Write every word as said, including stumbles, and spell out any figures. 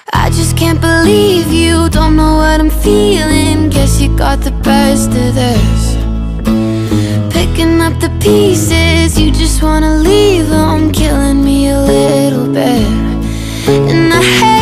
I just can't believe you don't know what I'm feeling. Guess you got the best of this. Picking up the pieces, you just wanna leave them, killing me a little bit. And I hate